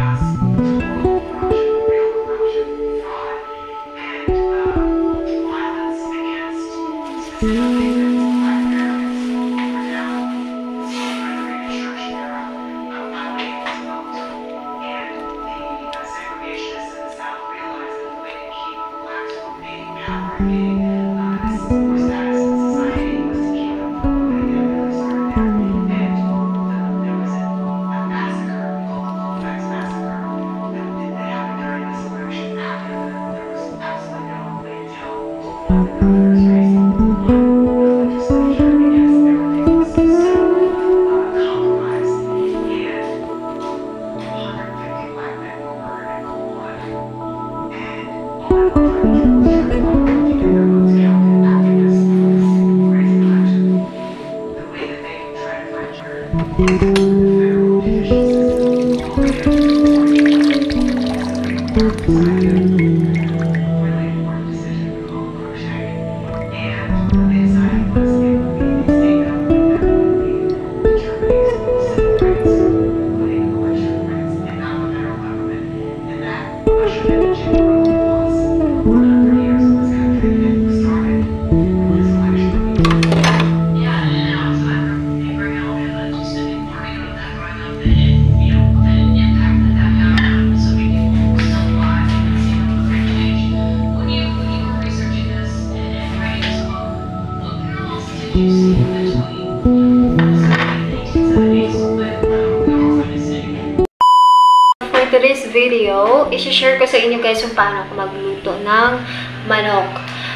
For today's video, i-share ko sa inyo guys kung paano ako magluto ng manok.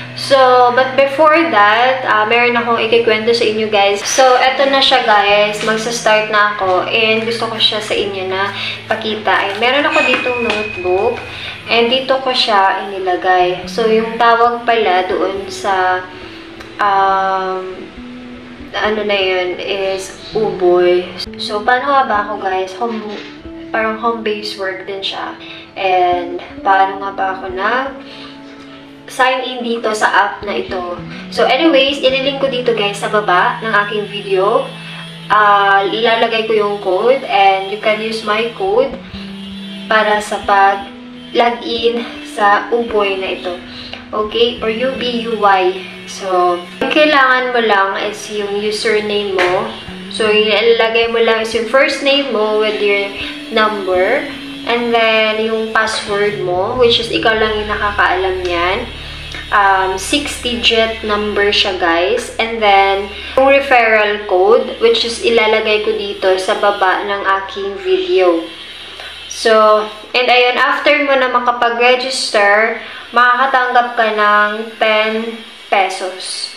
So, but before that, meron akong ikikwento sa inyo guys. So, eto na siya guys. Magsa-start na ako and gusto ko siya sa inyo na pakita. Ay, meron ako ditong notebook and dito ko siya inilagay. So, yung tawag pala doon sa ano na yun is uboy. So, paano nga ba ako guys? Parang home-based work din siya. And, paano nga ba ako sign in dito sa app na ito. So, anyways, ililink ko dito guys sa baba ng aking video. Ilalagay ko yung code and you can use my code para sa pag-login sa uboy na ito. Okay? Or UBUY. So, yung kailangan mo lang is yung username mo. So, ilalagay mo lang is yung first name mo with your number. And then, yung password mo, which is ikaw lang yung nakakaalam yan. 6-digit number siya, guys. And then, yung referral code, which is ilalagay ko dito sa baba ng aking video. So, and ayun, after mo na makapag-register, makakatanggap ka ng 10 pesos.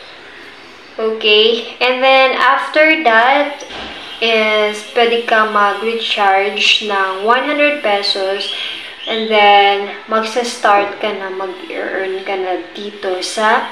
Okay? And then, after that, is pwede ka mag-recharge ng 100 pesos and then magsa-start ka na, mag-earn ka na dito sa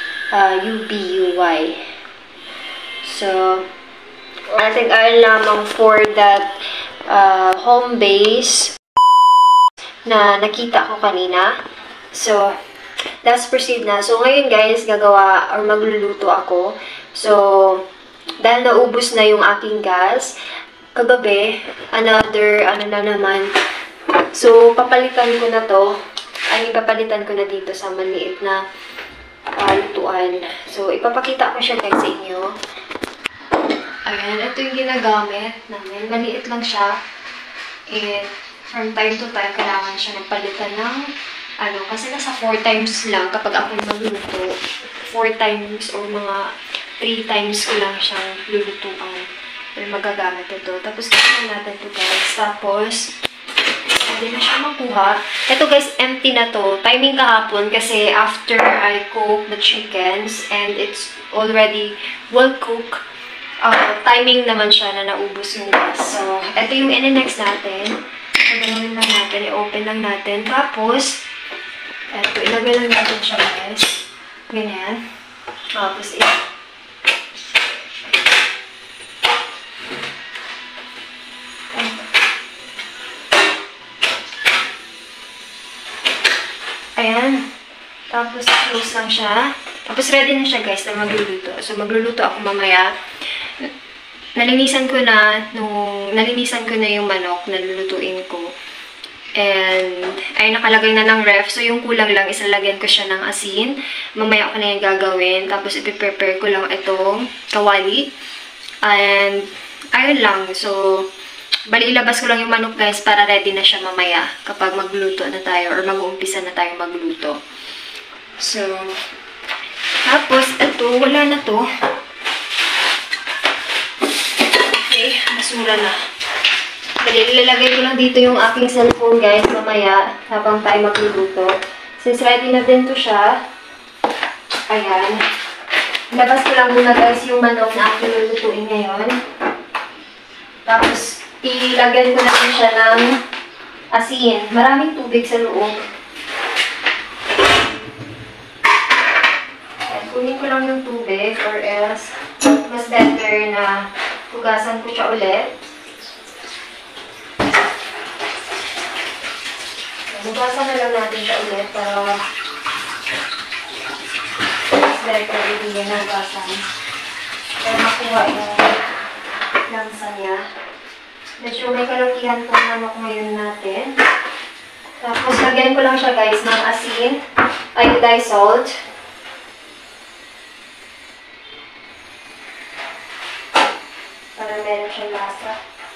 UBUY. So, I think ayun lamang for that home base na nakita ko kanina. So, let's proceed na. So, ngayon guys, gagawa or magluluto ako. So, dahil naubos na yung aking gas, kagabi, another, na naman. So, papalitan ko na to. Papalitan ko na dito sa maliit na lutuan. So, ipapakita ko siya guys sa inyo. Ayan, ito yung ginagamit namin. Maliit lang siya. And, from time to time, kailangan siya magpalitan ng kasi nasa 4 times lang kapag ako magluto. 4 times or mga 3 times ko lang siyang lulutuan. Or magagamit ito. Tapos, kasi natin ito guys. Tapos, hindi na siya makuha. Ito guys, empty na to. Timing kahapon kasi after I cook the chickens and it's already well cooked, timing naman siya na naubos yung gas. So, ito yung next natin. Gagawin lang natin. I-open lang natin. Tapos, eto, ilagay lang natin siya guys. Ganyan. Tapos, ayan. Tapos, close lang siya. Tapos, ready na siya guys na magluluto. So, magluluto ako mamaya nalinisan ko na yung manok na lulutuin ko. And, ay nakalagay na ng ref. So, yung kulang lang, isalagyan ko siya ng asin. Mamaya ko na yung gagawin. Tapos, ipiprepare ko lang itong kawali. And, ayun lang. So, bali ilabas ko lang yung manok guys para ready na siya mamaya kapag magluto na tayo or mag-uumpisa na tayo magluto. So, tapos, ito, wala na to. Okay, basura na. Dali, ilalagay ko lang dito yung aking cellphone guys mamaya habang tayo magluluto. Since ready na din to siya, ayan. Ilabas ko lang muna guys yung manok na aking lulutuin ngayon. Tapos, ilagyan ko na din siya ng asin. Maraming tubig sa loob. Kunin ko lang yung tubig or else mas better na hugasan ko siya ulit. Hugasan na lang natin siya ulit para mas better ibigyan na hugasan. Para makuha yung lansa niya. Medyo may kalakihan po manok ngayon natin. Tapos lagyan ko lang siya guys ng asin, iodized salt. Para meron siyang lasa.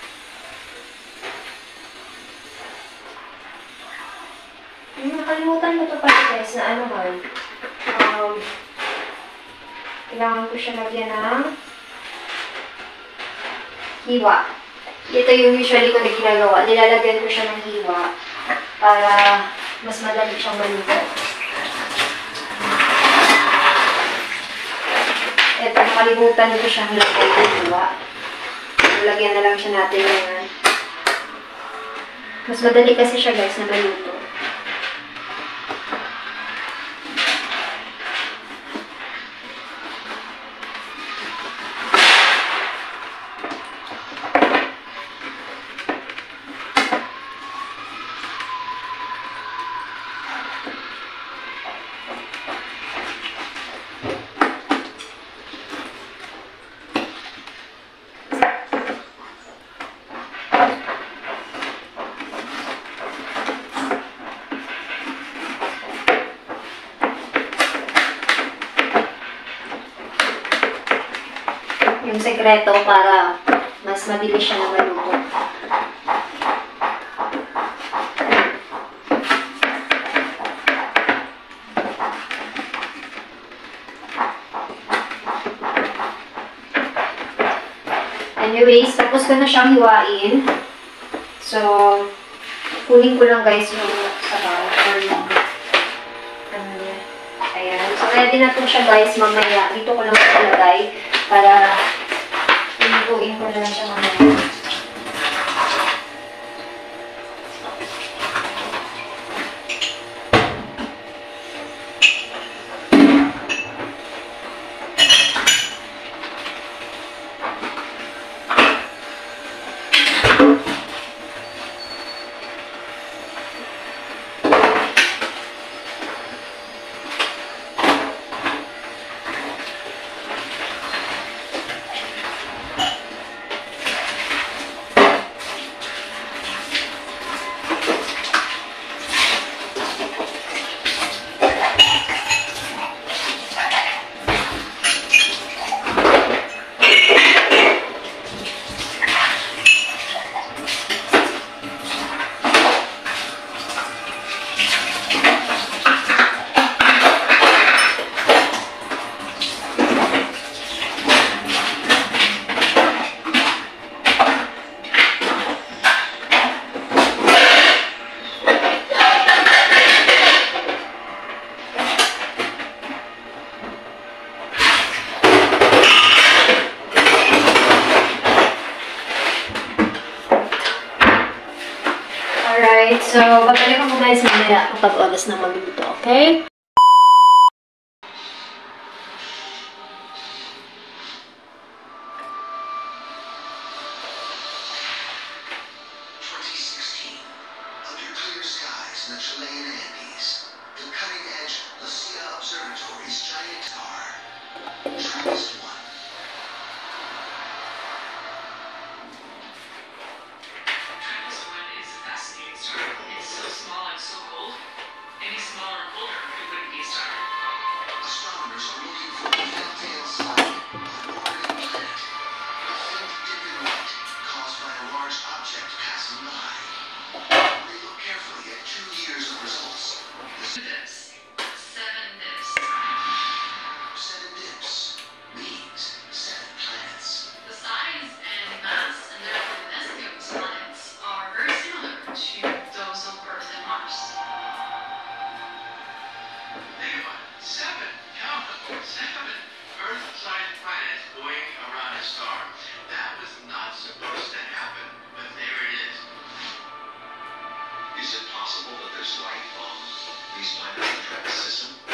Nakalimutan ko ito pala guys na ano man. Kailangan ko siya lagyan ng hiwa. Ito yung usually ko na ginagawa. Nilalagyan ko siya ng hiwa para mas madali siyang maluto. Ito, nakalimutan ko siyang lagyan ng hiwa. Lagyan na lang siya natin ngayon. Mas madali kasi siya guys na maluto. Yung sekreto para mas mabilis siya na maluto. Anyways, tapos ko na siyang hiwain. So, kunin ko lang guys yung sabaw or yung ayan. So, ready na po siya guys mamaya. Dito ko lang ilagay para inutuin ko na lang siya mamaya. Alright, so babalikan ko guys mamaya kapag oras na magluto, okay? not supposed to happen, but there it is. Is it possible that there's life on these planetary track system?